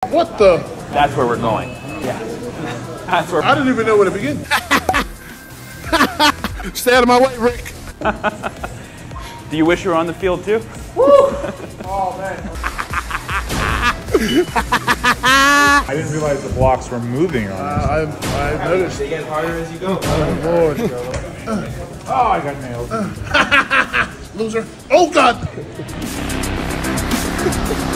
What the? That's where we're going. Yeah. That's where. I didn't even know where to begin. Stay out of my way, Rick. Do you wish you were on the field too? Woo! Oh, man. I didn't realize the blocks were moving on us. I noticed. They get harder as you go. Oh, Lord. Oh, I got nailed. Loser. Oh, God.